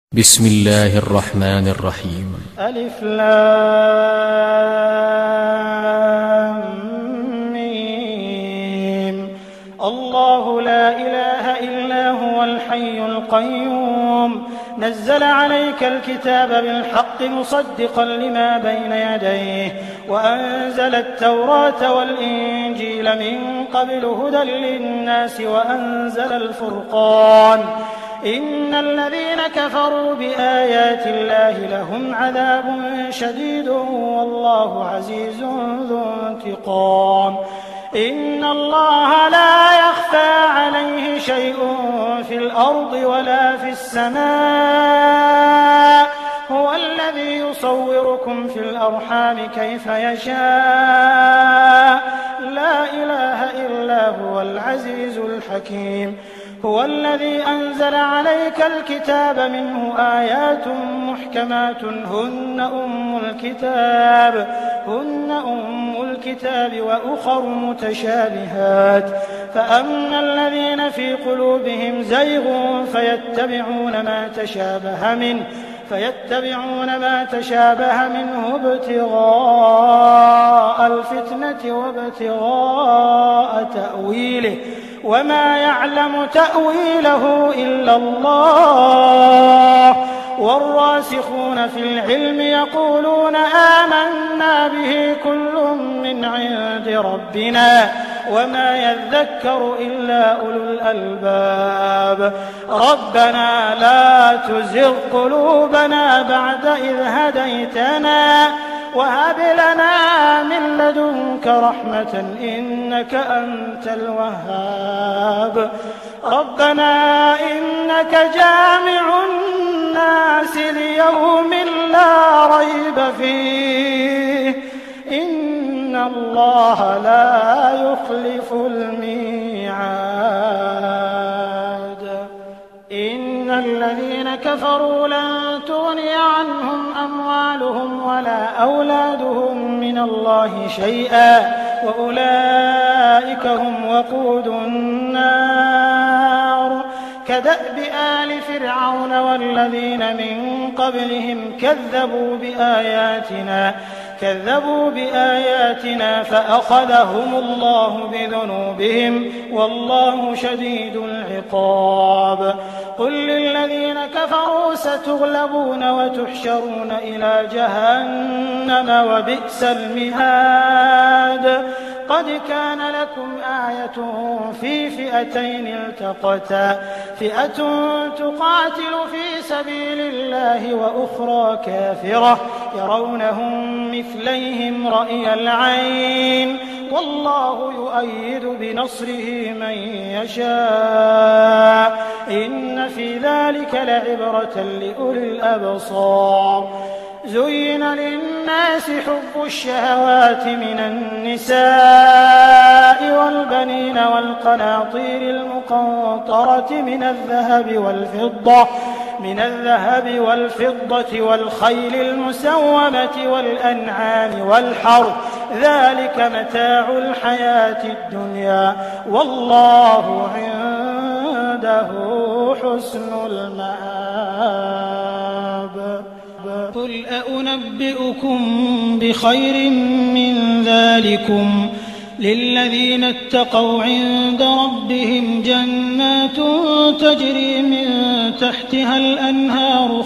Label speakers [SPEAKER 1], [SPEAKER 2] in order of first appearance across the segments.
[SPEAKER 1] بسم الله الرحمن الرحيم.
[SPEAKER 2] ألف لام ميم. الله لا إله إلا هو الحي القيوم نزل عليك الكتاب بالحق مصدقا لما بين يديه وأنزل التوراة والإنجيل من قبل هدى للناس وأنزل الفرقان إن الذين كفروا بآيات الله لهم عذاب شديد والله عزيز ذو انتقام. إن الله لا يخفى عليه شيء في الأرض ولا في السماء هو الذي يصوركم في الأرحام كيف يشاء لا إله إلا هو العزيز الحكيم. هو الذي أنزل عليك الكتاب منه آيات محكمات هن أم الكتاب وأخر متشابهات فأما الذين في قلوبهم زيغ فيتبعون ما تشابه منه ابتغاء الفتنة وابتغاء تأويله وما يعلم تأويله إلا الله والراسخون في العلم يقولون آمنا به كل من عند ربنا وما يذكر إلا أولو الألباب. ربنا لا تزغ قلوبنا بعد إذ هديتنا وهب لنا من لدنك رحمة إنك أنت الوهاب. ربنا إنك جامع الناس ليوم لا ريب فيه إن الله لا يخلف الميعاد. إن الذين كفروا لن تغني عنهم أموالهم ولا أولادهم من الله شيئا وأولئك هم وقود النار. كدأب آل فرعون والذين من قبلهم كذبوا بآياتنا فأخذهم الله بذنوبهم والله شديد العقاب. قل للذين كفروا ستغلبون وتحشرون إلى جهنم وبئس المهاد. قد كان لكم آية في فئتين التقتا فئة تقاتل في سبيل الله وأخرى كافرة يرونهم مثليهم رأي العين والله يؤيد بنصره من يشاء إن في ذلك لعبرة لأولي الأبصار. زين للناس حب الشهوات من النساء والبنين والقناطير المقنطرة من الذهب والفضة والخيل المسومة والأنعام والحرث ذلك متاع الحياة الدنيا والله عنده حسن المآب. قل أنبئكم بخير من ذلكم للذين اتقوا عند ربهم جنات تجري من تحتها الأنهار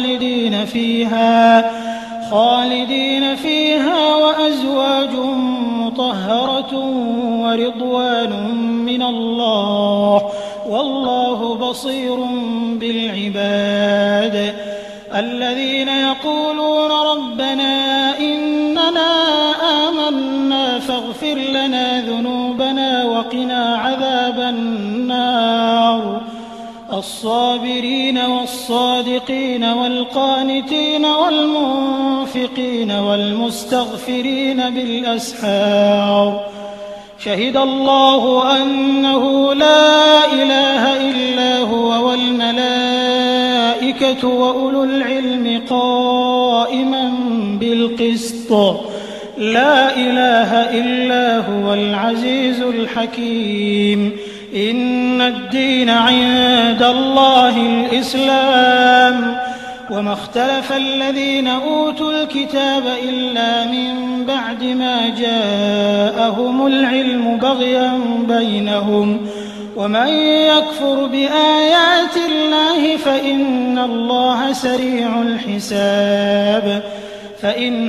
[SPEAKER 2] خالدين فيها وأزواج مطهرة ورضوان من الله والله بصير بالعباد. الذين يقولون ربنا إننا آمنا فاغفر لنا ذنوبنا وقنا عذاب النار. الصابرين والصادقين والقانتين والمنفقين والمستغفرين بالأسحار. شهد الله أنه لا إله إلا هو والملائكة وأولو العلم قائما بالقسط لا إله إلا هو العزيز الحكيم. إن الدين عند الله الإسلام وما اختلف الذين أوتوا الكتاب إلا من بعد ما جاءهم العلم بغيا بينهم ومن يكفر بآيات الله فإن الله سريع الحساب فإن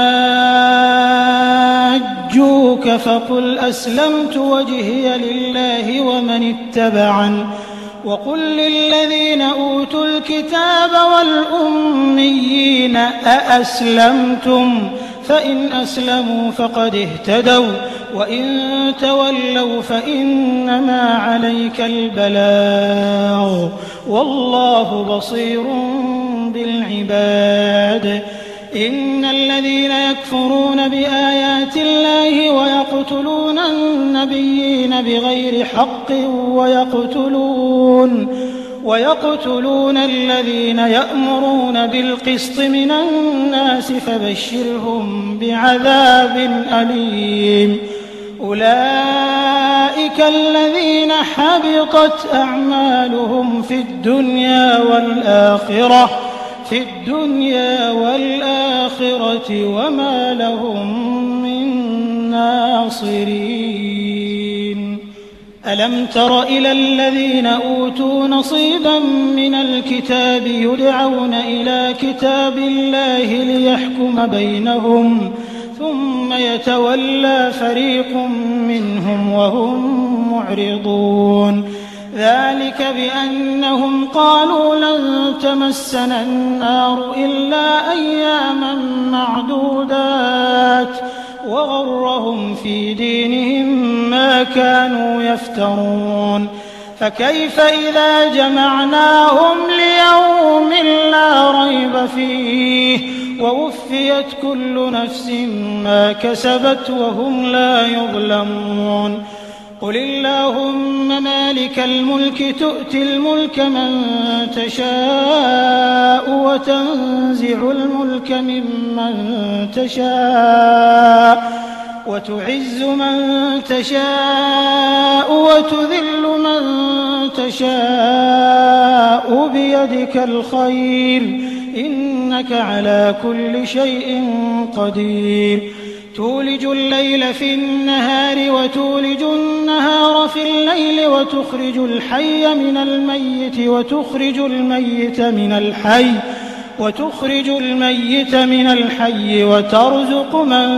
[SPEAKER 2] حاجوك فقل أسلمت وجهي لله ومن اتبعن وقل للذين أوتوا الكتاب والأميين أأسلمتم فإن أسلموا فقد اهتدوا وإن تولوا فإنما عليك البلاغ والله بصير بالعباد إن الذين يكفرون بآيات الله ويقتلون النبيين بغير حق ويقتلون الذين يأمرون بالقسط من الناس فبشرهم بعذاب أليم أولئك الذين حبطت أعمالهم في الدنيا والآخرة وما لهم من ناصرين ألم تر إلى الذين أوتوا نصيبا من الكتاب يدعون إلى كتاب الله ليحكم بينهم ثم يتولى فريق منهم وهم معرضون ذلك بأنهم قالوا لن تمسنا النار إلا أياما معدودات وغرهم في دينهم ما كانوا يفترون فكيف إذا جمعناهم ليوم لا ريب فيه ووفيت كل نفس ما كسبت وهم لا يظلمون قل اللهم مالك الملك تؤتي الملك من تشاء وتنزع الملك ممن تشاء وتعز من تشاء وتذل من تشاء بيدك الخير إنك على كل شيء قدير تولج الليل في النهار وتولج النهار في الليل وتخرج الحي من الميت وتخرج الميت من الحي وترزق من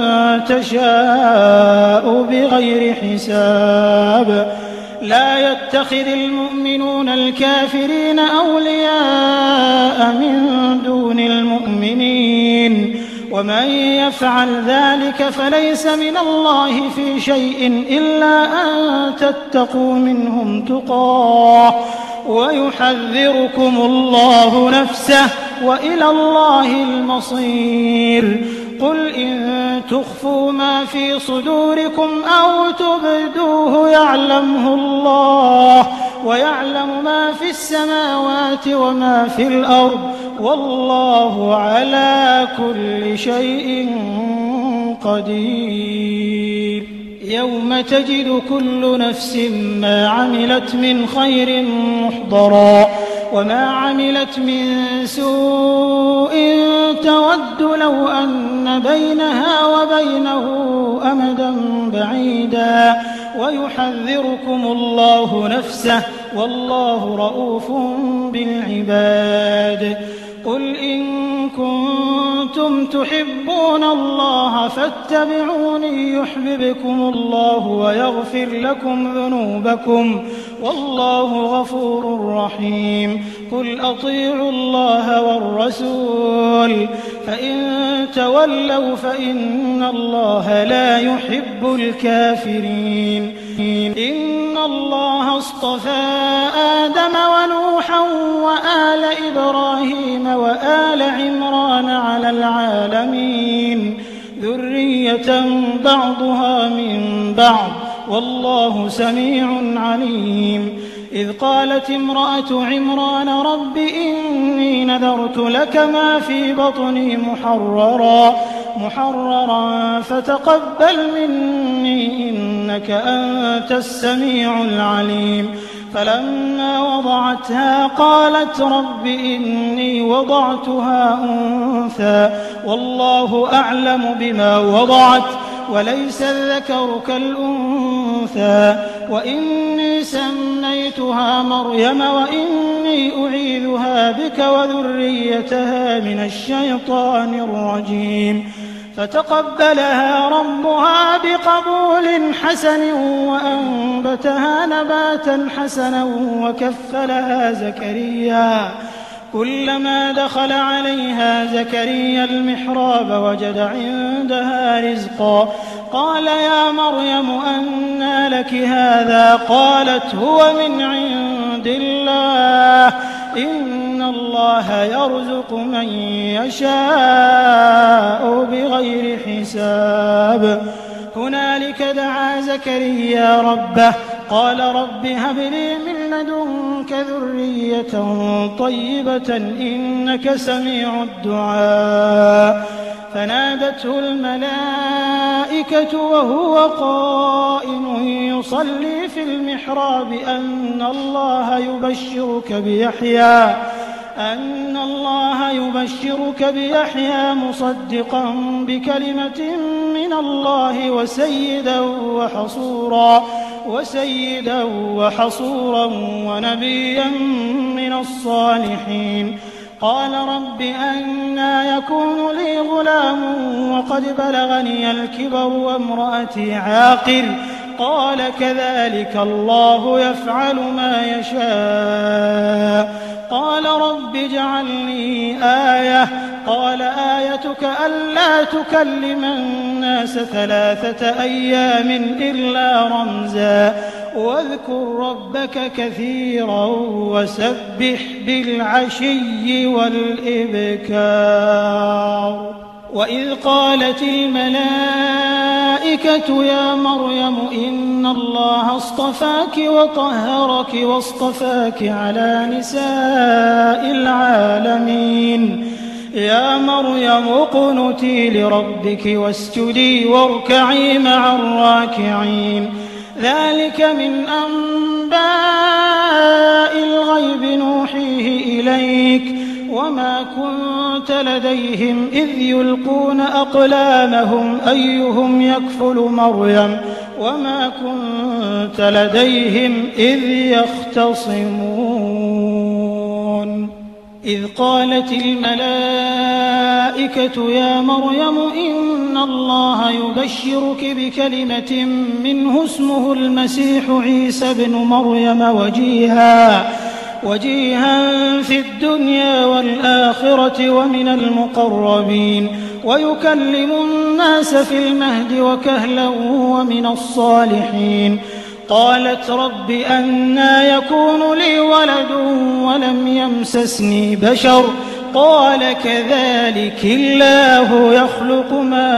[SPEAKER 2] تشاء بغير حساب لا يتخذ المؤمنون الكافرين أولياء من دون المؤمنين ومن يفعل ذلك فليس من الله في شيء إلا أن تتقوا منهم تقاه ويحذركم الله نفسه وإلى الله المصير قل إن تخفوا ما في صدوركم أو تبدوه يعلمه الله ويعلم ما في السماوات وما في الأرض والله على كل شيء قدير يوم تجد كل نفس ما عملت من خير محضرا وما عملت من سوء تود لو أن بينها وبينه أمدا بعيدا ويحذركم الله نفسه والله رؤوف بالعباد قل إن كنتم تحبون الله فاتبعوني يحببكم الله ويغفر لكم ذنوبكم والله غفور رحيم قل أطيعوا الله والرسول فإن تولوا فإن الله لا يحب الكافرين إن الله اصطفى آدم ونوحا وآل إبراهيم وآل عمران على العالمين ذرية بعضها من بعض والله سميع عليم إذ قالت امرأة عمران رب إني نذرت لك ما في بطني محررا فتقبل مني إنك أنت السميع العليم فلما وضعتها قالت رب إني وضعتها أنثى والله أعلم بما وضعت وليس الذكر كالأنثى وإني سميتها مريم وإني أعيذها بك وذريتها من الشيطان الرجيم فتقبلها ربها بقبول حسن وأنبتها نباتا حسنا وكفلها زكريا كلما دخل عليها زكريا المحراب وجد عندها رزقا قال يا مريم أنى لك هذا قالت هو من عند الله إن الله يرزق من يشاء بغير حساب هنالك دعا زكريا ربه قال رب هب لي من لدنك ذرية طيبة إنك سميع الدعاء فنادته الملائكة وهو قائم يصلي في المحراب أن الله يبشرك بيحيى مصدقا بكلمة من الله وسيدا وحصورا ونبيا من الصالحين قال رب أنى يكون لي غلام وقد بلغني الكبر وامرأتي عاقر قال كذلك الله يفعل ما يشاء قال رب اجعل لي آية قال آيتك ألا تكلم الناس 3 أيام إلا رمزا واذكر ربك كثيرا وسبح بالعشي والإبكار وإذ قالت الملائكة يا مريم إن الله اصطفاك وطهرك واصطفاك على نساء العالمين يا مريم اقنتي لربك واسجدي واركعي مع الراكعين ذلك من أنباء الغيب نوحيه إليك وما كنت لديهم إذ يلقون أقلامهم أيهم يكفل مريم وما كنت لديهم إذ يختصمون إذ قالت الملائكة يا مريم إن الله يبشرك بكلمة منه اسمه المسيح عيسى بن مريم وجيها في الدنيا والآخرة ومن المقربين ويكلم الناس في المهد وكهلا ومن الصالحين قالت رب أنى يكون لي ولد ولم يمسسني بشر قال كذلك الله يخلق ما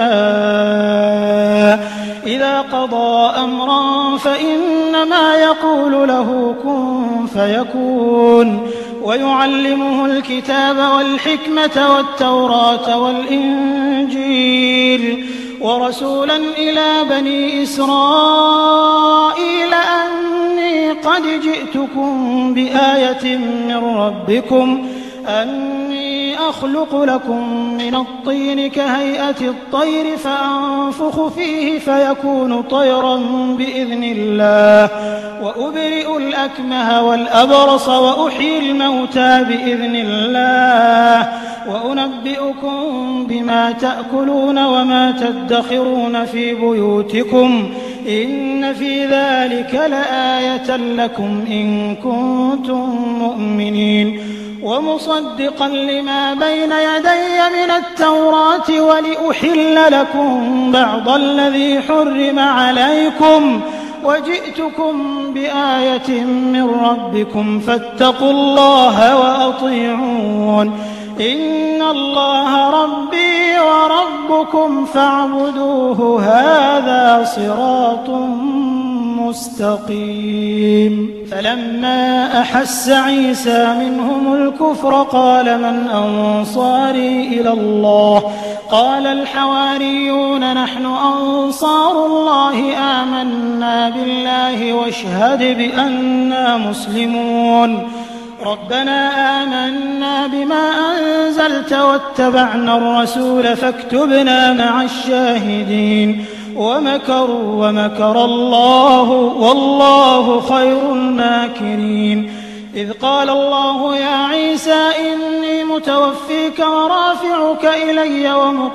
[SPEAKER 2] يشاء إذا قضى أمرا فإنما يقول له كن فيكون ويعلمه الكتاب والحكمة والتوراة والإنجيل ورسولا إلى بني إسرائيل أني قد جئتكم بآية من ربكم أني أخلق لكم من الطين كهيئة الطير فأنفخ فيه فيكون طيرا بإذن الله وأبرئ الأكمه والأبرص وأحيي الموتى بإذن الله وأنبئكم بما تأكلون وما تدخرون في بيوتكم إن في ذلك لآية لكم إن كنتم مؤمنين ومصدقا لما بين يدي من التوراة ولأحل لكم بعض الذي حرم عليكم وجئتكم بآية من ربكم فاتقوا الله وأطيعون إن الله ربي وربكم فاعبدوه هذا صراط مستقيم. فلما أحس عيسى منهم الكفر قال من أنصاري إلى الله؟ قال الحواريون نحن أنصار الله آمنا بالله واشهد بأننا مسلمون. ربنا آمنا بما أنزلت واتبعنا الرسول فاكتبنا مع الشاهدين. ومكروا ومكر الله والله خير الماكرين. إذ قال الله يا عيسى إني متوفيك ورافعك إلي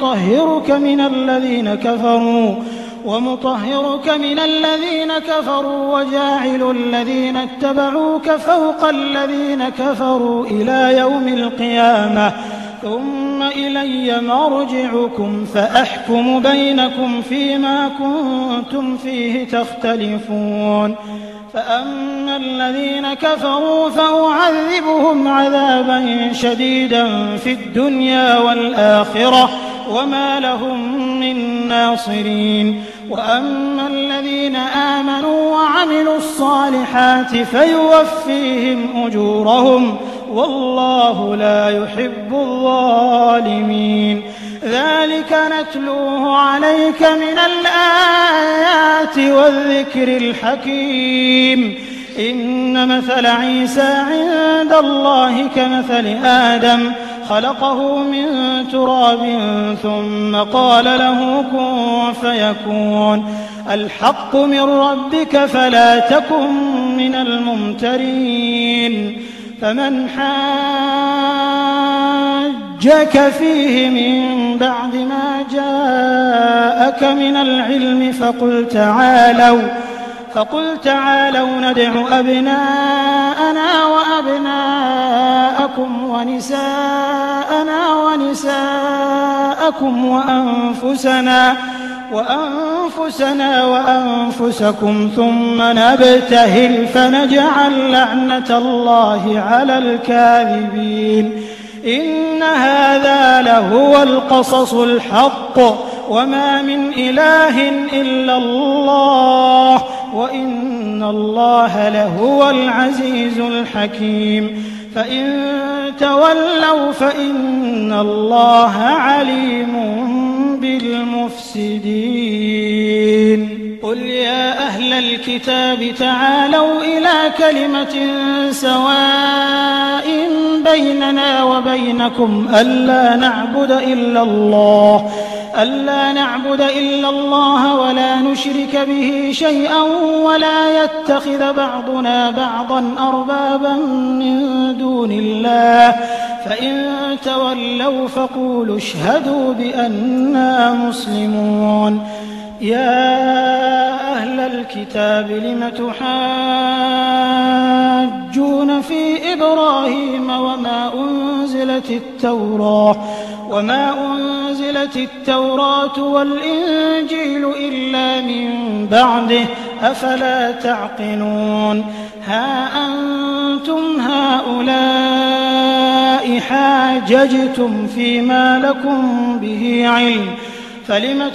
[SPEAKER 2] ومطهرك من الذين كفروا وجاعل الذين اتبعوك فوق الذين كفروا إلى يوم القيامة ثم إلي مرجعكم فأحكم بينكم فيما كنتم فيه تختلفون. فأما الذين كفروا فأعذبهم عذابا شديدا في الدنيا والآخرة وما لهم من ناصرين. وأما الذين آمنوا وعملوا الصالحات فيوفيهم أجورهم والله لا يحب الظالمين. ذلك نتلوه عليك من الآيات والذكر الحكيم. إن مثل عيسى عند الله كمثل آدم خلقه من تراب ثم قال له كن فيكون. الحق من ربك فلا تكن من الممترين. فمن حاجك فيه من بعد ما جاءك من العلم فقل تعالوا ندع أبناءنا وأبناءكم ونساءنا ونساءكم وأنفسنا وأنفسكم ثم نبتهل فنجعل لعنة الله على الكاذبين. إن هذا لهو القصص الحق وما من إله إلا الله وإن الله لهو العزيز الحكيم. فإن تولوا فإن الله عليم بالمفسدين. قل يا أهل الكتاب تعالوا إلى كلمة سواء بيننا وبينكم ألا نعبد إلا الله ولا نشرك به شيئا ولا يتخذ بعضنا بعضا أربابا من دون الله. فإن تولوا فقولوا اشهدوا بأننا مسلمون. يا أهل الكتاب لم تحاجون في إبراهيم وما أنزلت التوراة والإنجيل إلا من بعده أفلا تعقلون. ها أنتم هؤلاء حاججتم فيما لكم به علم فلم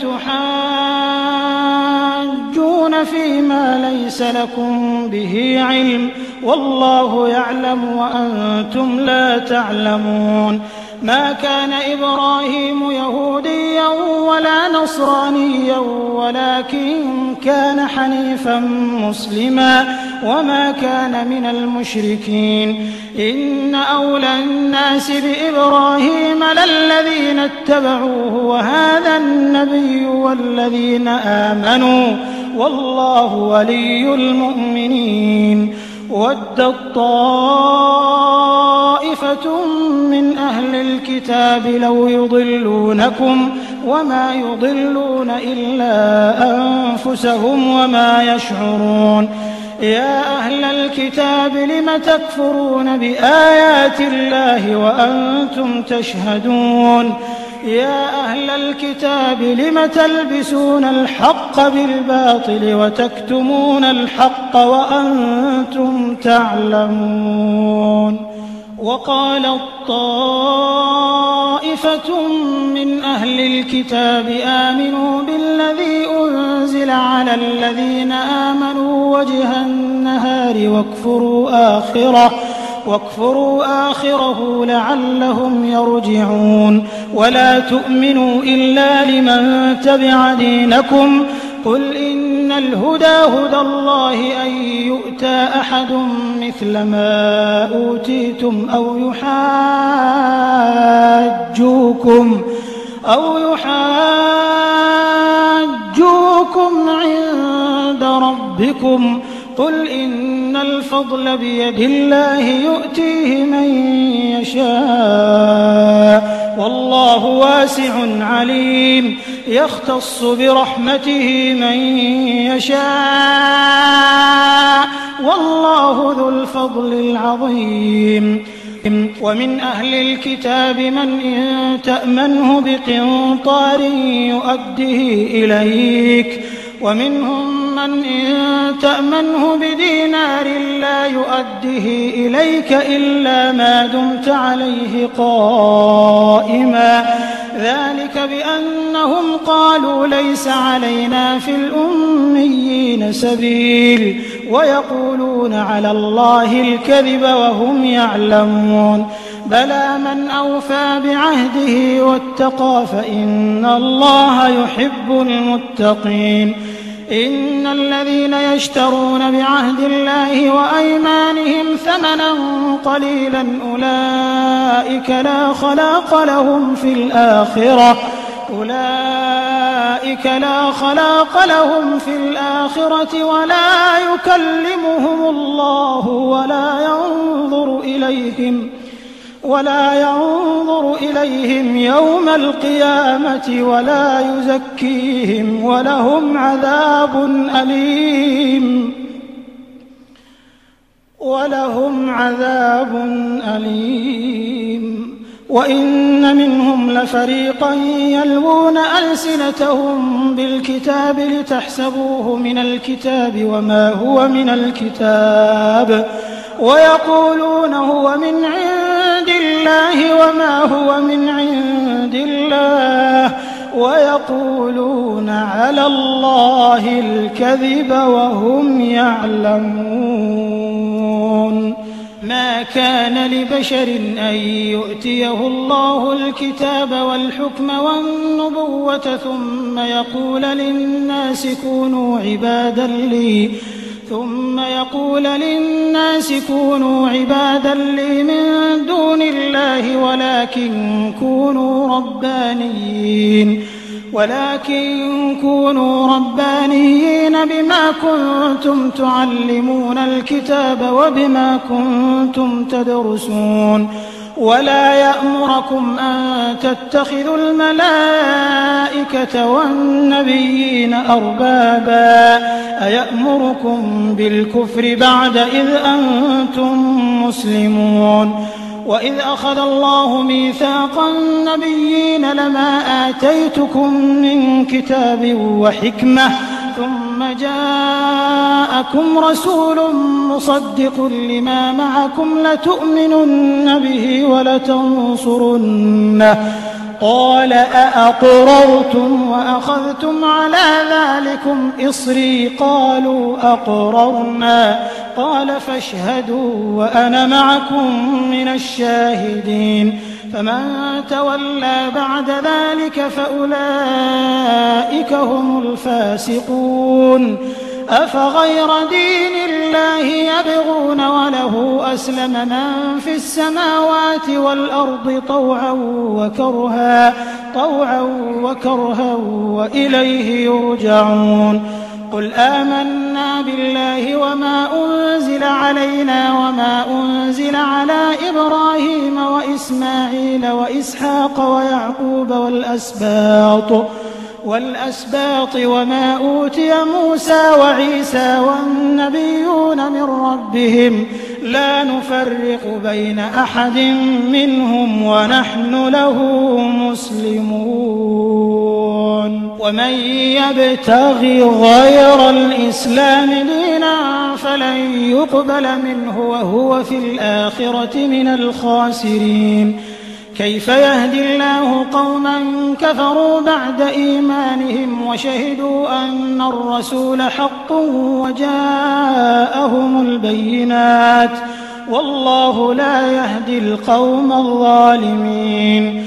[SPEAKER 2] تحاجون فيما ليس لكم به علم والله يعلم وأنتم لا تعلمون. ما كان إبراهيم يهوديا ولا نصرانيا ولكن كان حنيفا مسلما وما كان من المشركين. إن أولى الناس بإبراهيم للذين اتبعوه وهذا النبي والذين آمنوا والله ولي المؤمنين. ودت طائفة من أهل الكتاب لو يضلونكم وما يضلون إلا أنفسهم وما يشعرون. يا أهل الكتاب لم تكفرون بآيات الله وأنتم تشهدون. يا أهل الكتاب لم تلبسون الحق بالباطل وتكتمون الحق وأنتم تعلمون. وقالت طائفة طائفة من أهل الكتاب آمنوا بالذي أنزل على الذين آمنوا وجه النهار واكفروا آخره لعلهم يرجعون ولا تؤمنوا إلا لمن تبع دينكم قل إن الهدى هدى الله أن يؤتى أحد مثل ما أوتيتم أو يحاجوكم عند ربكم قل إن الفضل بيد الله يؤتيه من يشاء والله واسع عليم يختص برحمته من يشاء والله ذو الفضل العظيم ومن أهل الكتاب من إن تأمنه بقنطار يؤده إليك ومنهم من إن تأمنه بدينار لا يؤده إليك إلا ما دمت عليه قائما ذلك بأنهم قالوا ليس علينا في الأميين سبيل ويقولون على الله الكذب وهم يعلمون بلى من أوفى بعهده واتقى فإن الله يحب المتقين إن الذين يشترون بعهد الله وأيمانهم ثمنا قليلا أولئك لا خلاق لهم في الآخرة ولا يكلمهم الله ولا ينظر إليهم يوم القيامة ولا يزكيهم ولهم عذاب أليم وإن منهم لفريقا يلوون ألسنتهم بالكتاب لتحسبوه من الكتاب وما هو من الكتاب ويقولون هو من عند الله وما هو من عند الله ويقولون على الله الكذب وهم يعلمون ما كان لبشر أن يؤتيه الله الكتاب والحكم والنبوة ثم يقول للناس كونوا عبادا لي من دون الله ولكن كونوا ربانيين بما كنتم تعلمون الكتاب وبما كنتم تدرسون ولا يأمركم أن تتخذوا الملائكة والنبيين أربابا أيأمركم بالكفر بعد إذ أنتم مسلمون وإذ أخذ الله ميثاق النبيين لما آتيتكم من كتاب وحكمة ثم جاءكم رسول مصدق لما معكم لتؤمنن به ولتنصرنه قال أأقررتم وأخذتم على ذلكم إصري قالوا أقررنا قال فاشهدوا وأنا معكم من الشاهدين فمن تولى بعد ذلك فأولئك هم الفاسقون أفغير دين الله يبغون وله أسلم من في السماوات والأرض طوعا وكرها وإليه يرجعون قل آمنا بالله وما أنزل علينا وما أنزل على إبراهيم وإسماعيل وإسحاق ويعقوب والأسباط وما أوتي موسى وعيسى والنبيون من ربهم لا نفرق بين أحد منهم ونحن له مسلمون ومن يبتغ غير الإسلام دينا فلن يقبل منه وهو في الآخرة من الخاسرين كيف يهدي الله قوما كفروا بعد إيمانهم وشهدوا أن الرسول حق وجاءهم البينات والله لا يهدي القوم الظالمين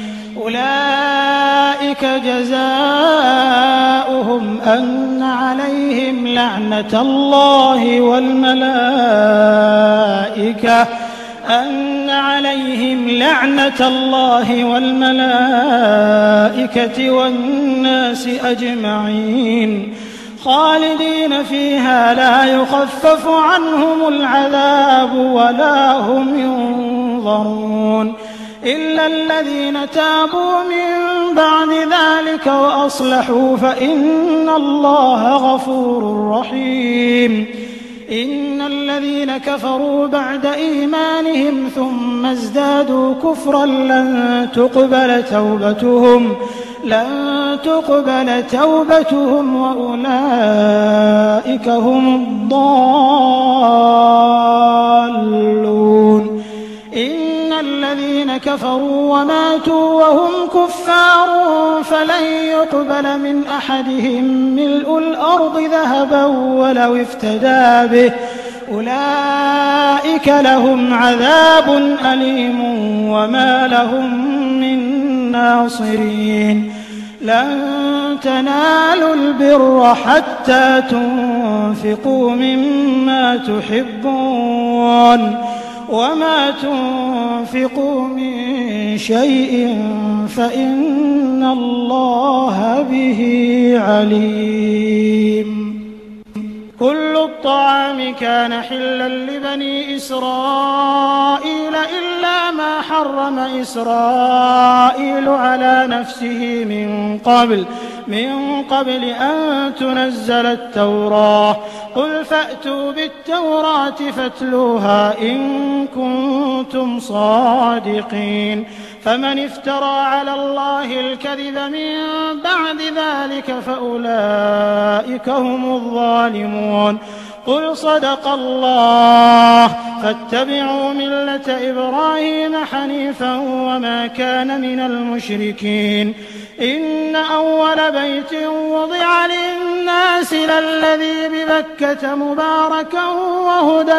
[SPEAKER 2] أولئك جزاؤهم أن عليهم لعنة الله والملائكة والناس أجمعين خالدين فيها لا يخفف عنهم العذاب ولا هم ينظرون إلا الذين تابوا من بعد ذلك وأصلحوا فإن الله غفور رحيم إن الذين كفروا بعد إيمانهم ثم ازدادوا كفرا لن تقبل توبتهم وأولئك هم الضالون إن الذين كفروا وماتوا وهم كفار فلن يقبل من أحدهم ملء الأرض ذهبا ولو افتدى به أولئك لهم عذاب أليم وما لهم من ناصرين لن تنالوا البر حتى تنفقوا مما تحبون وما تنفقوا من شيء فإن الله به عليم كل الطعام كان حلا لبني إسرائيل إلا ما حرم إسرائيل على نفسه من قبل أن تنزل التوراة قل فأتوا بالتوراة فاتلوها إن كنتم صادقين فمن افترى على الله الكذب من بعد ذلك فأولئك هم الظالمون قل صدق الله فاتبعوا ملة إبراهيم حنيفا وما كان من المشركين إن أول بيت وضع للناس للذي ببكة مباركا وهدى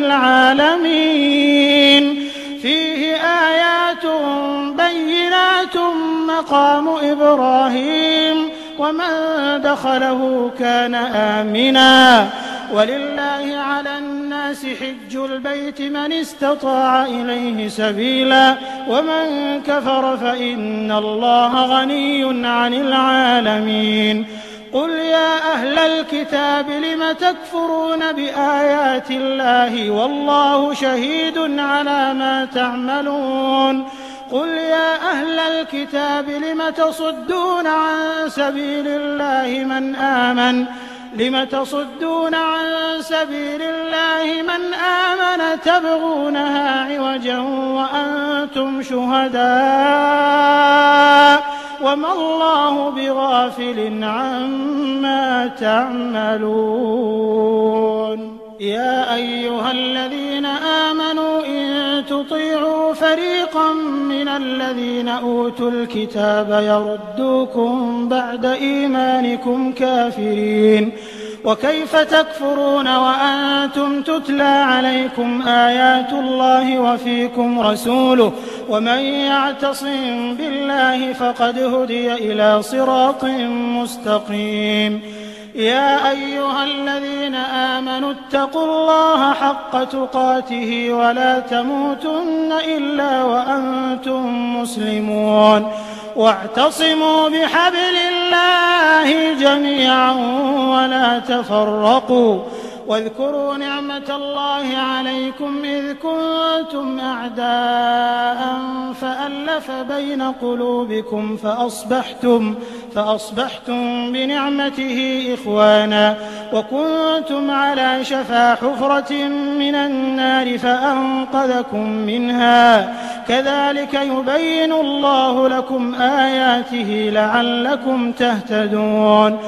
[SPEAKER 2] للعالمين فيه آيات بينات مقام إبراهيم ومن دخله كان آمنا ولله على الناس حج البيت من استطاع إليه سبيلا ومن كفر فإن الله غني عن العالمين قل يا أهل الكتاب لم تكفرون بآيات الله والله شهيد على ما تعملون قل يا أهل الكتاب لم تصدون عن سبيل الله من آمن تبغونها عوجا وأنتم شهداء وما الله بغافل عما تعملون يا أيها الذين آمنوا إن تطيعوا فريقا من الذين أوتوا الكتاب يردوكم بعد إيمانكم كافرين وكيف تكفرون وأنتم تتلى عليكم آيات الله وفيكم رسوله ومن يعتصم بالله فقد هدي إلى صراط مستقيم يا أيها الذين آمنوا اتقوا الله حق تقاته ولا تموتن إلا وأنتم مسلمون واعتصموا بحبل الله جميعا ولا تفرقوا واذكروا نعمة الله عليكم إذ كنتم أعداء فألف بين قلوبكم فأصبحتم بنعمته إخوانا وكنتم على شفا حفرة من النار فأنقذكم منها كذلك يبين الله لكم آياته لعلكم تهتدون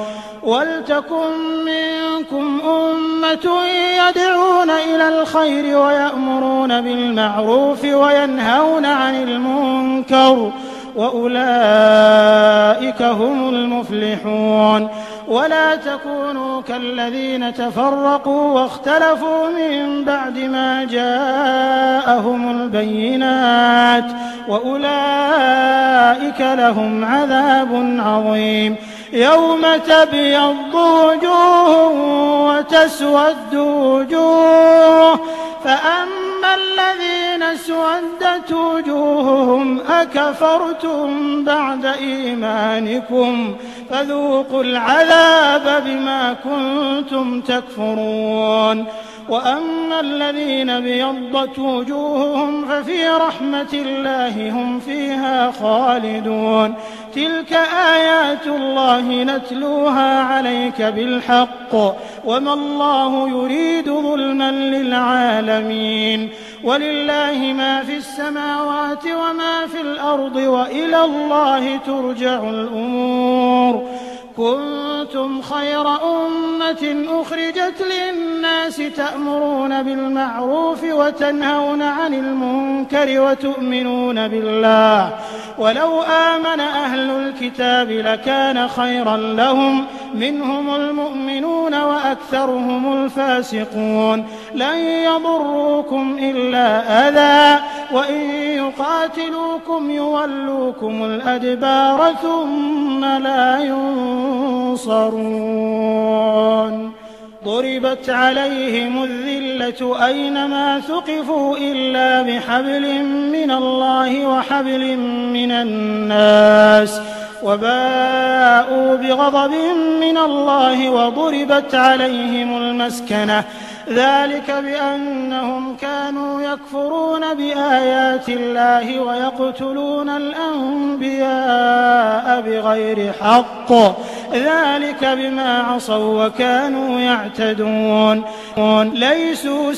[SPEAKER 2] وَلْتَكُن مِّنكُمْ أُمَّةٌ يَدْعُونَ إِلَى الْخَيْرِ وَيَأْمُرُونَ بِالْمَعْرُوفِ وَيَنْهَوْنَ عَنِ الْمُنكَرِ وَأُولَٰئِكَ هُمُ الْمُفْلِحُونَ وَلَا تَكُونُوا كَالَّذِينَ تَفَرَّقُوا وَاخْتَلَفُوا مِن بَعْدِ مَا جَاءَهُمُ الْبَيِّنَاتُ وَأُولَٰئِكَ لَهُمْ عَذَابٌ عَظِيمٌ يَوْمَ تَبْيَضُّ وُجُوهٌ وَتَسْوَدُّ وُجُوهٌ فَأَمَّا الَّذِينَ اسْوَدَّتْ وُجُوهُهُمْ أَكَفَرْتُم بَعْدَ إِيمَانِكُمْ فَذُوقُوا الْعَذَابَ بِمَا كُنتُمْ تَكْفُرُونَ وَأَمَّا الَّذِينَ ابْيَضَّتْ وُجُوهُهُمْ فَفِي رَحْمَةِ اللَّهِ هُمْ فِيهَا خَالِدُونَ تِلْكَ آيَاتُ اللَّهِ نَتْلُوهَا عَلَيْكَ بِالْحَقِّ وَمَا اللَّهُ يُرِيدُ ظُلْمًا لِّلْعَالَمِينَ وَلِلَّهِ مَا فِي السَّمَاوَاتِ وَمَا فِي الْأَرْضِ وَإِلَى اللَّهِ تُرْجَعُ الْأُمُورُ كُنتُمْ خَيْرَ أُمَّةٍ أُخْرِجَتْ لِلنَّاسِ تَأْمُرُونَ بِالْمَعْرُوفِ وَتَنْهَوْنَ عَنِ الْمُنكَرِ وَتُؤْمِنُونَ بِاللَّهِ وَلَوْ آمَنَ أَهْلُ الْكِتَابِ لَكَانَ خَيْرًا لَّهُم مِّنْهُمُ الْمُؤْمِنُونَ وَأَكْثَرُهُمُ الْفَاسِقُونَ لَن يَضُرُّوكُمْ إِلَّا أَذًى وَإِن يُقَاتِلُوكُمْ يُوَلُّوكُمُ الْأَدْبَارَ ثُمَّ لَا يُنصَرُونَ ضُرِبَتْ عَلَيْهِمُ الذِّلَّةُ أَيْنَمَا ثُقِفُوا إِلَّا بِحَبْلٍ مِّنَ اللَّهِ وَحَبْلٍ مِّنَ النَّاسِ وَبَاءُوا بِغَضَبٍ مِّنَ اللَّهِ وَضُرِبَتْ عَلَيْهِمُ الْمَسْكَنَةُ ذَلِكَ بِأَنَّهُمْ كَانُوا يَكْفُرُونَ بِآيَاتِ اللَّهِ وَيَقْتُلُونَ الْأَنبِيَاءَ بِغَيْرِ حَقٍّ ذَلِكَ بِمَا عَصَوا وَكَانُوا يَعْتَدُونَ لَيْسُوا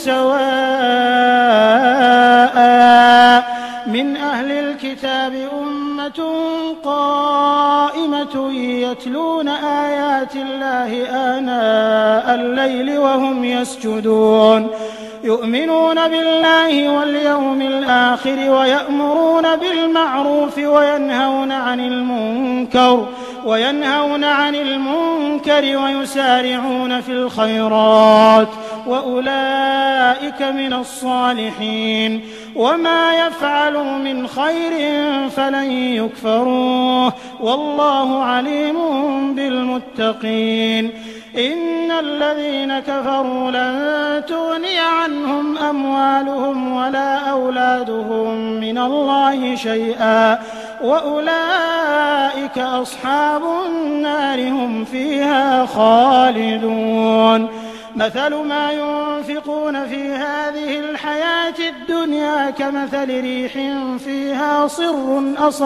[SPEAKER 2] سَوَاءً مِّنْ أَهْلِ الْكِتَابِ أُمَّةٌ قَائِمَةٌ يَتْلُونَ آيَاتِ اللَّهِ آنَاءَ اللَّيْلِ وَهُمْ يَسْجُدُونَ يُؤْمِنُونَ بِاللَّهِ وَالْيَوْمِ الْآخِرِ وَيَأْمُرُونَ بِالْمَعْرُوفِ وَيَنْهَوْنَ عَنِ الْمُنكَرِ وَيُسَارِعُونَ في الْخَيْرَاتِ وَأُولَئِكَ مِنَ الصَّالِحِينَ وَمَا يَفْعَلُوا مِنْ خَيْرٍ فَلَن يُكْفَرُوهُ وَاللَّهُ عَلِيمٌ بِالْمُتَّقِينَ إِنَّ الَّذِينَ كَفَرُوا لَن تُغْنِيَ عَنْهُمْ أَمْوَالُهُمْ وَلَا أَوْلَادُهُم مِّنَ اللَّهِ شَيْئًا وَأُولَئِكَ أَصْحَابُ النَّارِ هُمْ فِيهَا خَالِدُونَ مَثَلُ مَا يُنفِقُونَ في هذه الحياة الدنيا كمثل ريح فيها صر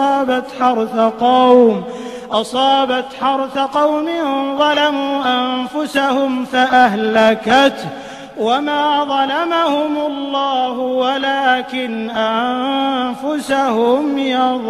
[SPEAKER 2] أصابت حرث قوم ظلموا أنفسهم فأهلكته وما ظلمهم الله ولكن أنفسهم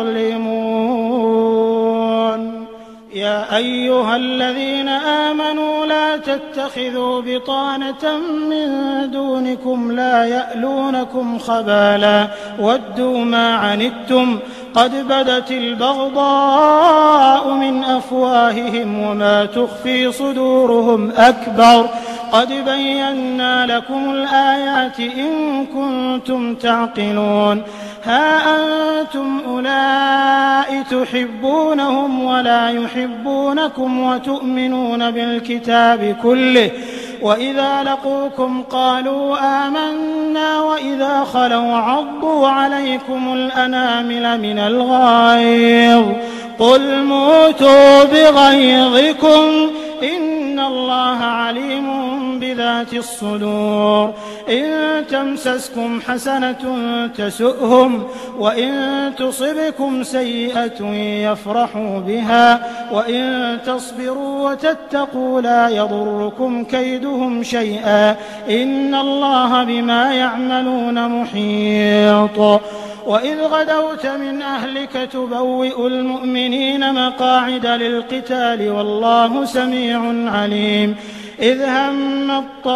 [SPEAKER 2] يظلمون يا أيها الذين آمنوا لا تتخذوا بطانة من دونكم لا يألونكم خبالا ودوا ما عنتم قد بدت البغضاء من أفواههم وما تخفي صدورهم أكبر قد بينا لكم الآيات إن كنتم تعقلون ها أنتم أولئك تحبونهم ولا يحبونكم وتؤمنون بالكتاب كله وإذا لقوكم قالوا آمنا وإذا خلوا عضوا عليكم الأنامل من الغيظ قل موتوا بغيظكم إن الله عليم بذات الصدور إن تمسسكم حسنة تسؤهم وإن تصبكم سيئة يفرحوا بها وإن تصبروا وتتقوا لا يضركم كيدهم شيئا إن الله بما يعملون محيط وإذ غدوت من أهلك تبوئ المؤمنين مقاعد للقتال والله سميع عليم إذ هم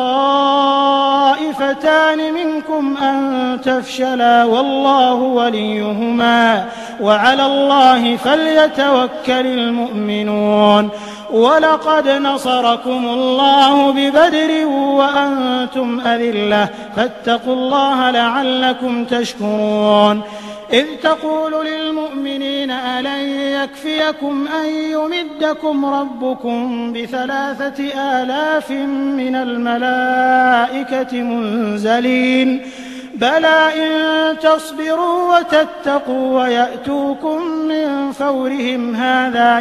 [SPEAKER 2] الطائفتان منكم أن تفشلا والله وليهما وعلى الله فليتوكل المؤمنون ولقد نصركم الله ببدر وأنتم أذلة فاتقوا الله لعلكم تشكرون إذ تقول للمؤمنين ألن يكفيكم أن يمدكم ربكم ب3,000 من الملائكة منزلين بلى إن تصبروا وتتقوا ويأتوكم من فورهم هذا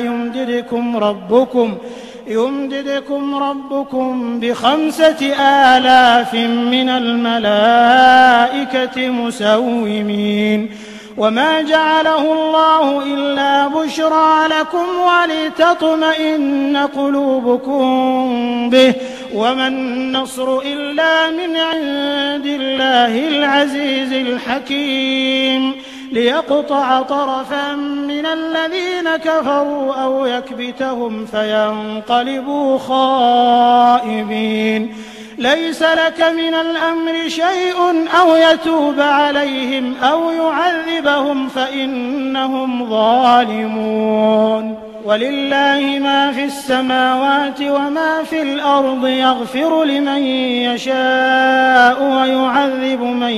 [SPEAKER 2] يمددكم ربكم ب5,000 من الملائكة مسومين وما جعله الله إلا بشرى لكم ولتطمئن قلوبكم به وما النصر إلا من عند الله العزيز الحكيم ليقطع طرفا من الذين كفروا أو يكبتهم فينقلبوا خائبين ليس لك من الأمر شيء أو يتوب عليهم أو يعذبهم فإنهم ظالمون ولله ما في السماوات وما في الأرض يغفر لمن يشاء ويعذب من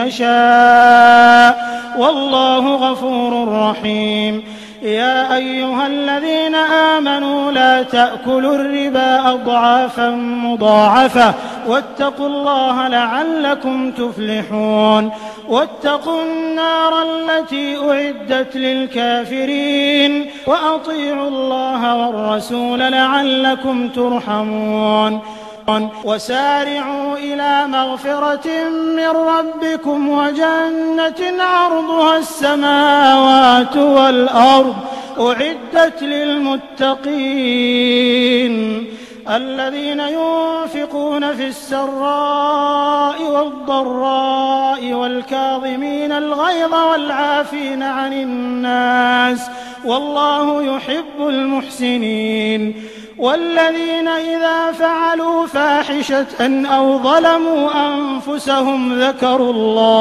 [SPEAKER 2] يشاء والله غفور رحيم يا أيها الذين آمنوا لا تأكلوا الربا أضعافا مضاعفة واتقوا الله لعلكم تفلحون واتقوا النار التي أعدت للكافرين وأطيعوا الله والرسول لعلكم ترحمون وسارعوا إلى مغفرة من ربكم وجنة عرضها السماوات والأرض أعدت للمتقين الذين ينفقون في السراء والضراء والكاظمين الغيظ والعافين عن الناس والله يحب المحسنين والذين إذا فعلوا فاحشة أو ظلموا أنفسهم ذكروا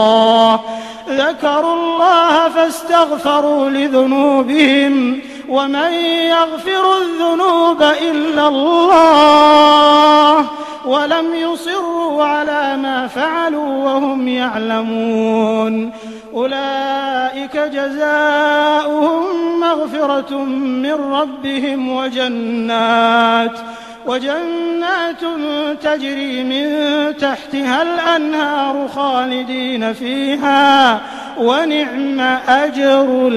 [SPEAKER 2] الله فاستغفروا لذنوبهم ومن يغفر الذنوب إلا الله ولم يصروا على ما فعلوا وهم يعلمون أولئك جزاؤهم مغفرة من ربهم وجنات تجري من تحتها الأنهار خالدين فيها ونعم أجر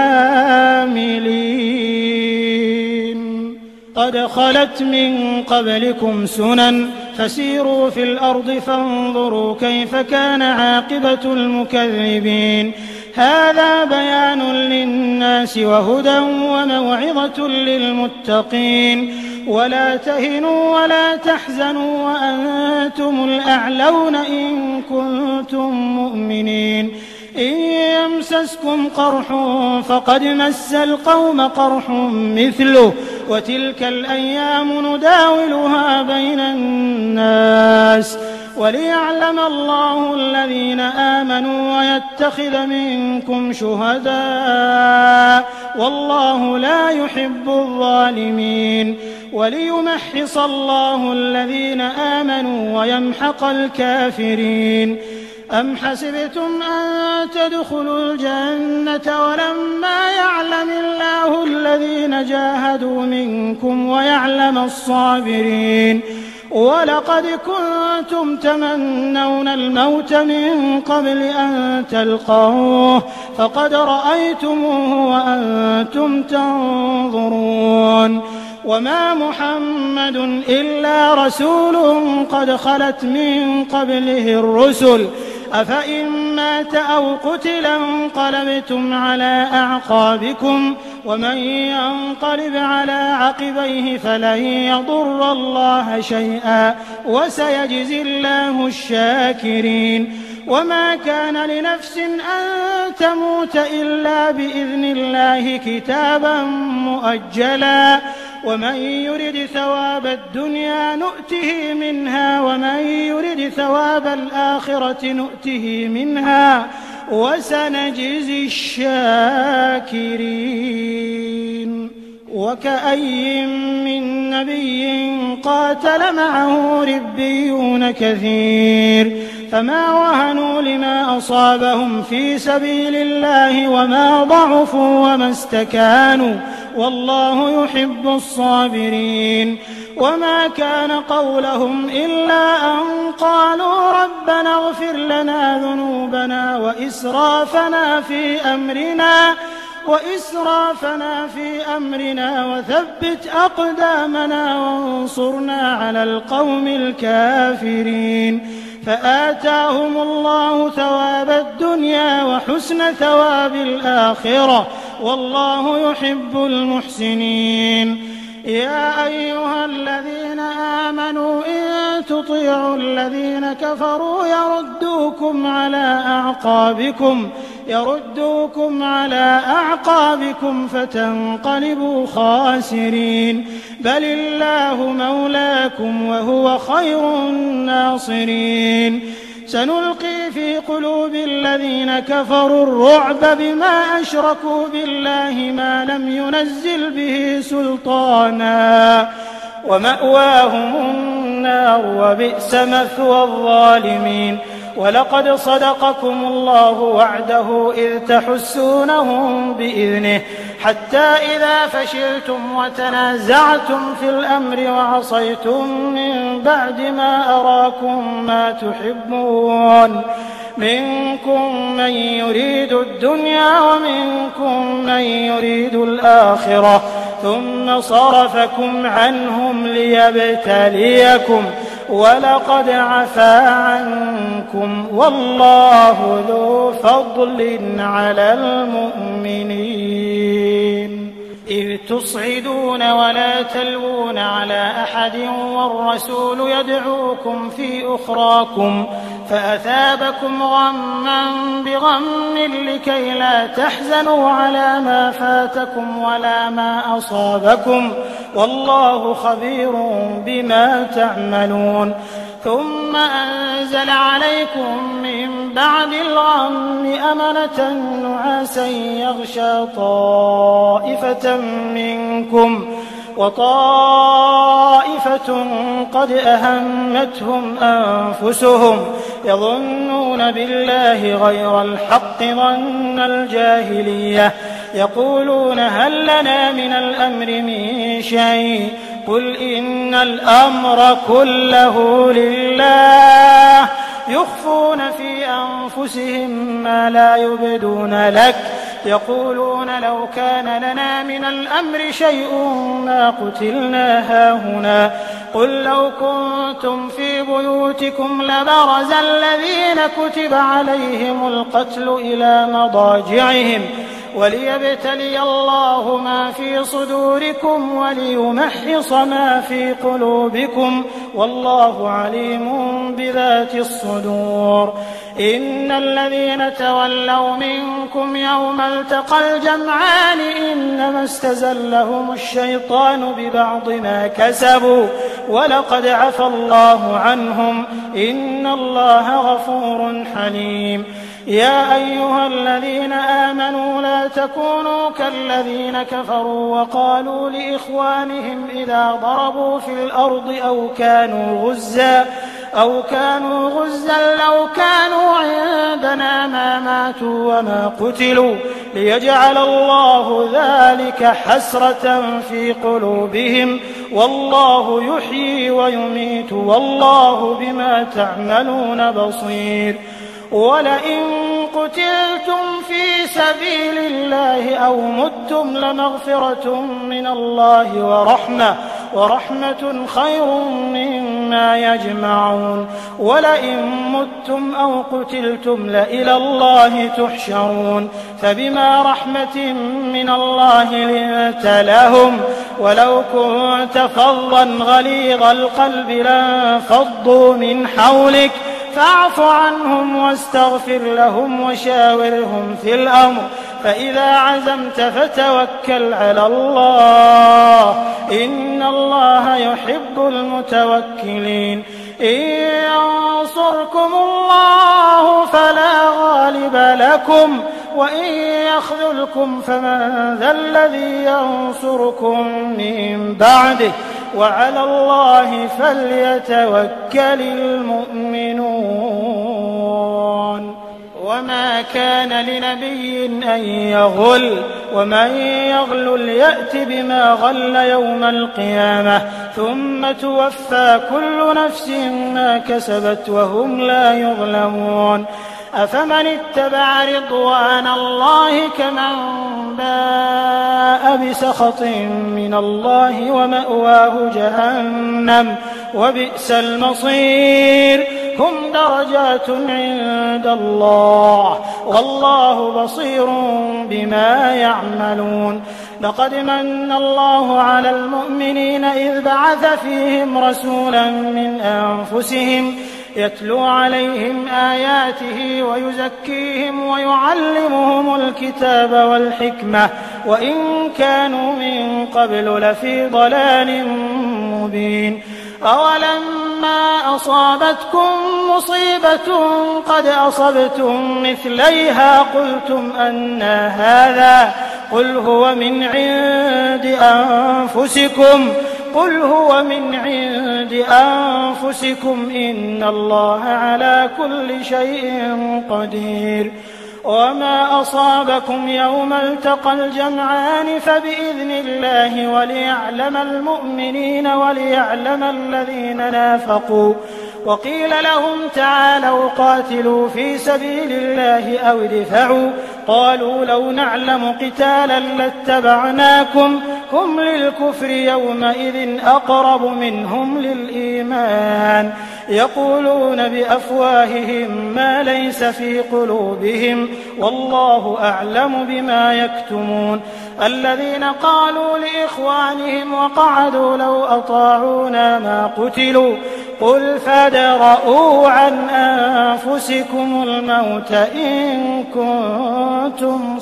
[SPEAKER 2] العاملين قد خلت من قبلكم سنن فسيروا في الأرض فانظروا كيف كان عاقبة المكذبين هذا بيان للناس وهدى وموعظة للمتقين ولا تهنوا ولا تحزنوا وأنتم الأعلون إن كنتم مؤمنين إن يمسسكم قرح فقد مس القوم قرح مثله وتلك الأيام نداولها بين الناس وليعلم الله الذين آمنوا ويتخذ منكم شهداء والله لا يحب الظالمين وليمحص الله الذين آمنوا ويمحق الكافرين أم حسبتم أن تدخلوا الجنة ولما يعلم الله الذين جاهدوا منكم ويعلم الصابرين ولقد كنتم تمنون الموت من قبل أن تلقوه فقد رأيتموه وأنتم تنظرون وما محمد إلا رسول قد خلت من قبله الرسل أفإن مات أو قتل انقلبتم على أعقابكم ومن ينقلب على عقبيه فلن يضر الله شيئا وسيجزي الله الشاكرين. وما كان لنفس أن تموت إلا بإذن الله كتابا مؤجلا ومن يرد ثواب الدنيا نؤته منها ومن يرد ثواب الآخرة نؤته منها وسنجزي الشاكرين. وكأي من نبي قاتل معه ربيون كثير فما وهنوا لما أصابهم في سبيل الله وما ضعفوا وما استكانوا والله يحب الصابرين. وما كان قولهم إلا أن قالوا ربنا اغفر لنا ذنوبنا وإسرافنا في أمرنا وثبت أقدامنا وانصرنا على القوم الكافرين. فآتاهم الله ثواب الدنيا وحسن ثواب الآخرة والله يحب المحسنين. يا أيها الذين آمنوا إن تطيعوا الذين كفروا يردوكم على أعقابكم فتنقلبوا خاسرين. بل الله مولاكم وهو خير الناصرين. سنلقي في قلوب الذين كفروا الرعب بما أشركوا بالله ما لم ينزل به سلطانا ومأواهم النار وبئس مثوى الظالمين. ولقد صدقكم الله وعده إذ تحسونهم بإذنه حتى إذا فشلتم وتنازعتم في الأمر وعصيتم من بعد ما أراكم ما تحبون منكم من يريد الدنيا ومنكم من يريد الآخرة ثم صرفكم عنهم ليبتليكم ولقد عفا عنكم والله ذو فضل على المؤمنين. إذ تصعدون ولا تلوون على أحد والرسول يدعوكم في أخراكم فأثابكم غما بغم لكي لا تحزنوا على ما فاتكم ولا ما أصابكم والله خبير بما تعملون. ثم أنزل عليكم من بعد الغم أمنة نعاسا يغشى طائفة منكم وطائفة قد أهمتهم أنفسهم يظنون بالله غير الحق ظن الجاهلية يقولون هل لنا من الأمر من شيء قل إن الأمر كله لله يخفون في أنفسهم ما لا يبدون لك يقولون لو كان لنا من الأمر شيء ما قتلنا هاهنا قل لو كنتم في بيوتكم لبرز الذين كتب عليهم القتل إلى مضاجعهم وليبتلي الله ما في صدوركم وليمحص ما في قلوبكم والله عليم بذات الصدور. إن الذين تولوا منكم يوم التقى الجمعان إنما استزلهم الشيطان ببعض ما كسبوا ولقد عفى الله عنهم إن الله غفور حليم. يا أيها الذين آمنوا لا تكونوا كالذين كفروا وقالوا لإخوانهم إذا ضربوا في الأرض أو كانوا غزا لو كانوا عندنا ما ماتوا وما قتلوا ليجعل الله ذلك حسرة في قلوبهم والله يحيي ويميت والله بما تعملون بصير. ولئن قتلتم في سبيل الله أو متم لمغفرة من الله ورحمة ورحمة خير مما يجمعون ولئن متم أو قتلتم لإلى الله تحشرون فبما رحمة من الله لنت لهم ولو كنت فظا غليظ القلب لانفضوا من حولك فاعف عنهم واستغفر لهم وشاورهم في الأمر فإذا عزمت فتوكل على الله إن الله يحب المتوكلين إن ينصركم الله فلا غالب لكم وإن يخذلكم فمن ذا الذي ينصركم من بعده وعلى الله فليتوكل المؤمنون وما كان لنبي أن يغل ومن يغلل يأت بما غل يوم القيامة ثم توفى كل نفس ما كسبت وهم لا يظلمون أفمن اتبع رضوان الله كمن باء بسخط من الله ومأواه جهنم وبئس المصير هم درجات عند الله والله بصير بما يعملون لقد من الله على المؤمنين إذ بعث فيهم رسولا من أنفسهم يتلو عليهم آياته ويزكيهم ويعلمهم الكتاب والحكمة وإن كانوا من قبل لفي ضلال مبين أولما أصابتكم مصيبة قد أصبتم مثليها قلتم أنى هذا قل هو من عند أنفسكم إن الله على كل شيء قدير وما أصابكم يوم التقى الجمعان فبإذن الله وليعلم المؤمنين وليعلم الذين نافقوا وقيل لهم تعالوا قاتلوا في سبيل الله أو ادفعوا قالوا لو نعلم قتالا لاتبعناكم هم للكفر يومئذ أقرب منهم للإيمان يقولون بأفواههم ما ليس في قلوبهم والله أعلم بما يكتمون الذين قالوا لإخوانهم وقعدوا لو أطاعونا ما قتلوا قل فادرءوا عن أنفسكم الموت إن كنتم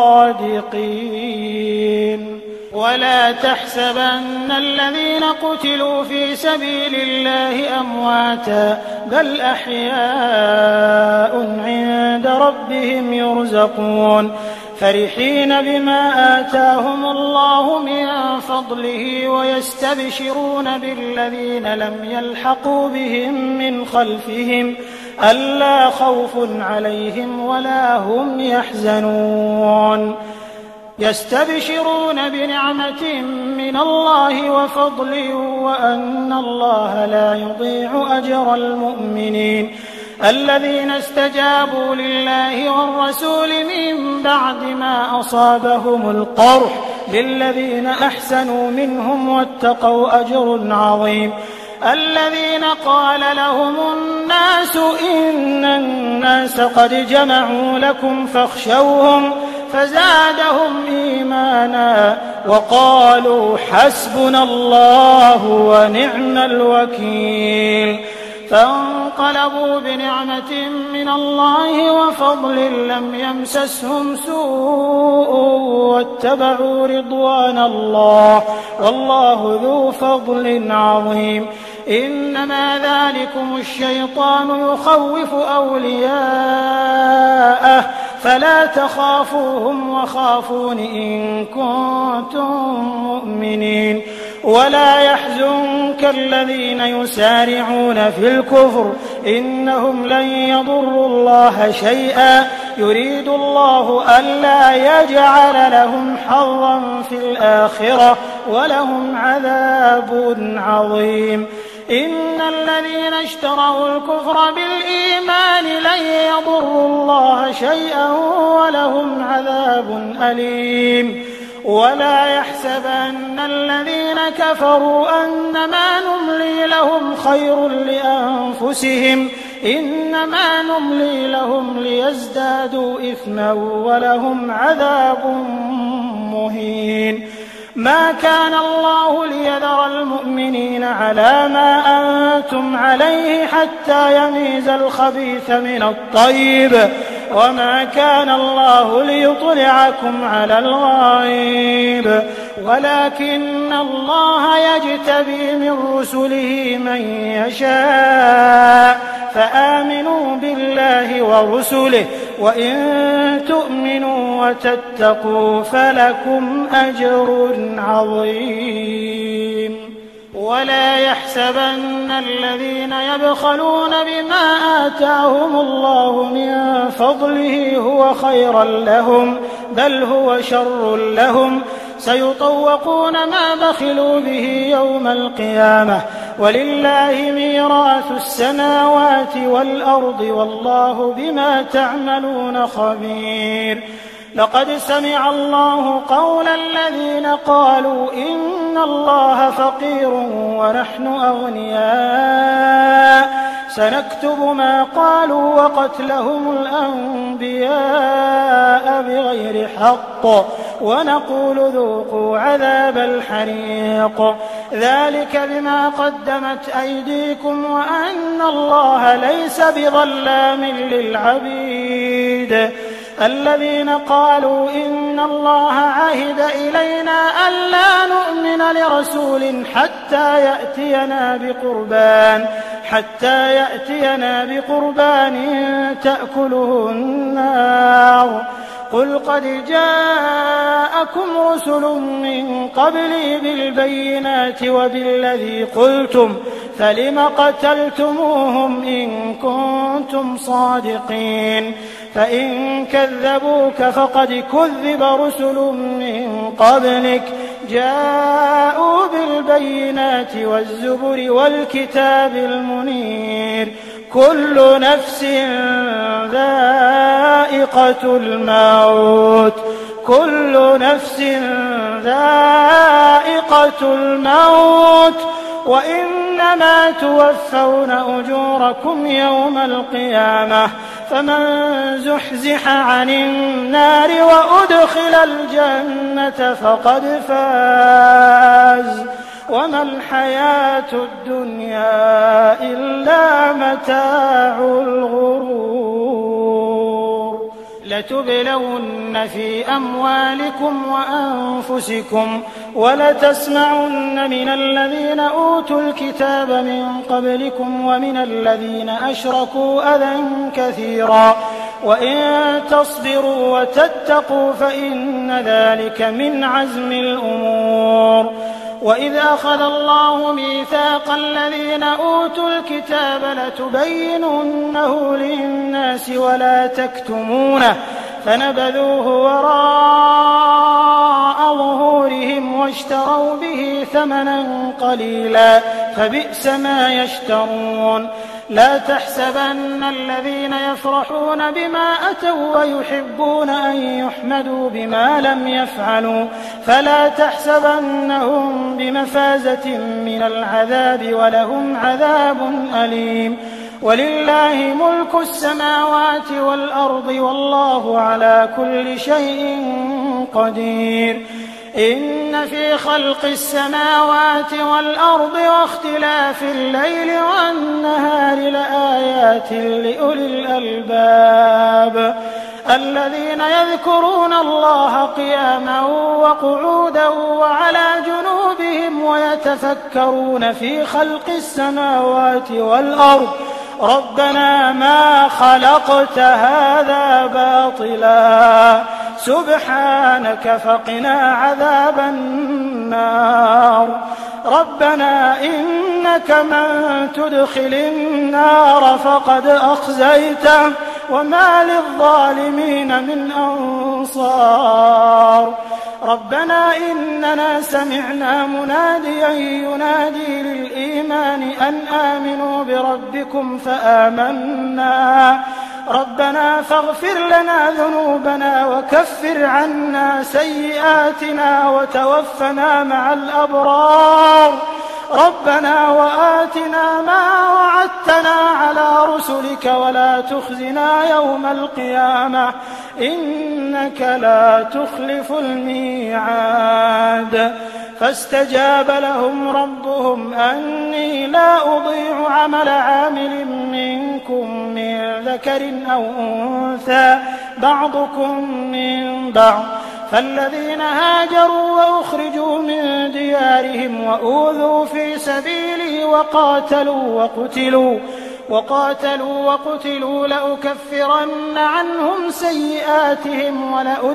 [SPEAKER 2] صادقين ولا تحسبن الذين قتلوا في سبيل الله أمواتا بل أحياء عند ربهم يرزقون فرحين بما آتاهم الله من فضله ويستبشرون بالذين لم يلحقوا بهم من خلفهم ألا خوف عليهم ولا هم يحزنون يستبشرون بنعمة من الله وفضل وأن الله لا يضيع أجر المؤمنين الذين استجابوا لله والرسول من بعد ما أصابهم القرح للذين أحسنوا منهم واتقوا أجر عظيم الذين قال لهم الناس إن الناس قد جمعوا لكم فاخشوهم فزادهم إيمانا وقالوا حسبنا الله ونعم الوكيل فانقلبوا بنعمة من الله وفضل لم يمسسهم سوء واتبعوا رضوان الله والله ذو فضل عظيم إنما ذلكم الشيطان يخوف أولياءه فلا تخافوهم وخافون إن كنتم مؤمنين ولا يحزنك الذين يسارعون في الكفر إنهم لن يضروا الله شيئا يريد الله ألا يجعل لهم حظا في الآخرة ولهم عذاب عظيم إن الذين اشتروا الكفر بالإيمان لن يضروا الله شيئا ولهم عذاب أليم ولا يحسبن الذين كفروا أنما نملي لهم خير لأنفسهم إنما نملي لهم ليزدادوا إثما ولهم عذاب مهين. ما كان الله ليذر المؤمنين على ما أنتم عليه حتى يميز الخبيث من الطيب وما كان الله ليطلعكم على الغيب ولكن الله يجتبي من رسله من يشاء فآمنوا بالله ورسله وإن تؤمنوا وتتقوا فلكم أجر عظيم. ولا يحسبن الذين يبخلون بما آتاهم الله من فضله هو خيرا لهم بل هو شر لهم سيطوقون ما بخلوا به يوم القيامة ولله ميراث السماوات والأرض والله بما تعملون خبير. لقد سمع الله قول الذين قالوا إن الله فقير ونحن أغنياء سنكتب ما قالوا وقتلهم الأنبياء بغير حق ونقول ذوقوا عذاب الحريق ذلك بما قدمت أيديكم وأن الله ليس بظلام للعبيد. الذين قالوا إن الله عهد إلينا ألا نؤمن لرسول حتى يأتينا بقربان تأكله النار قل قد جاءكم رسل من قبلي بالبينات وبالذي قلتم فلم قتلتموهم إن كنتم صادقين فإن كذبوك فقد كذب رسل من قبلك جاءوا بالبينات والزبر والكتاب المنير كل نفس ذائقة الموت وإنما توفون أجوركم يوم القيامة فمن زحزح عن النار وأدخل الجنة فقد فاز وما الحياة الدنيا إلا متاع الغرور. لتبلون في أموالكم وأنفسكم ولتسمعن من الذين أوتوا الكتاب من قبلكم ومن الذين أشركوا أذى كثيرا وإن تصبروا وتتقوا فإن ذلك من عزم الأمور. وإذ أخذ الله ميثاق الذين أوتوا الكتاب لتبيننه للناس ولا تكتمونه فنبذوه وراء ظهورهم واشتروا به ثمنا قليلا فبئس ما يشترون. لا تحسبن الذين يفرحون بما أتوا ويحبون أن يحمدوا بما لم يفعلوا فلا تحسبنهم بمفازة من العذاب ولهم عذاب أليم. ولله ملك السماوات والأرض والله على كل شيء قدير. إن في خلق السماوات والأرض واختلاف الليل والنهار لآيات لأولي الألباب الذين يذكرون الله قياما وقعودا وعلى جنوبهم ويتفكرون في خلق السماوات والأرض ربنا ما خلقت هذا باطلا سبحانك فقنا عذاب النار. ربنا إنك من تدخل النار فقد أخزيته وما للظالمين من أنصار. ربنا إننا سمعنا مناديا ينادي للإيمان أن آمنوا بربكم فآمنا ربنا فاغفر لنا ذنوبنا وكفر عنا سيئاتنا وتوفنا مع الأبرار ربنا وآتنا ما وعدتنا على رسلك ولا تخزنا يوم القيامة إنك لا تخلف الميعاد فاستجاب لهم ربهم أني لا أضيع عمل عامل منكم من ذكر أو أنثى بعضكم من بعض فالذين هاجروا وأخرجوا من ديارهم وأوذوا في سبيلي وقاتلوا وقتلوا لأكفرن عنهم سيئاتهم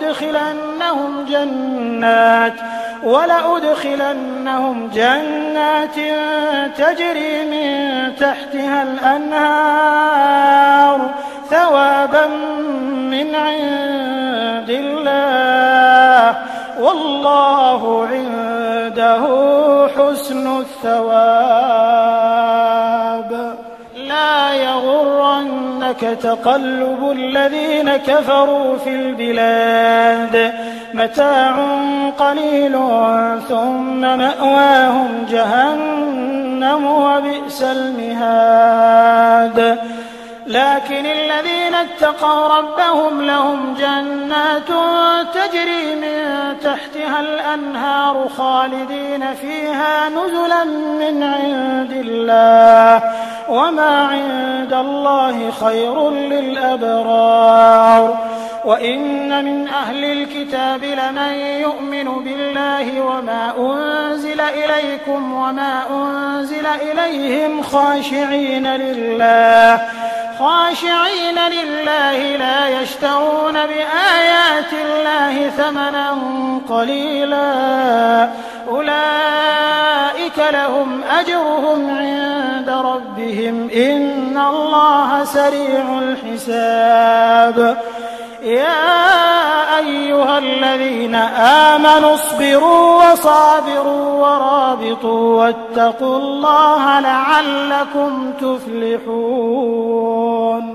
[SPEAKER 2] ولأدخلنهم جنات تجري من تحتها الأنهار ثوابا من عند الله والله عنده حسن الثواب لا يغرنك تقلب الذين كفروا في البلاد متاع قليل ثم مأواهم جهنم وبئس المهاد لكن الذين اتقوا ربهم لهم جنات تجري من تحتها الأنهار خالدين فيها نزلا من عند الله وما عند الله خير للأبرار وإن من أهل الكتاب لمن يؤمن بالله وما أنزل إليكم وما أنزل إليهم خاشعين لله لا يشترون بآيات الله ثمنا قليلا أولئك لهم أجرهم عند ربهم إن الله سريع الحساب يا أيها الذين آمنوا اصبروا وصابروا ورابطوا واتقوا الله لعلكم تفلحون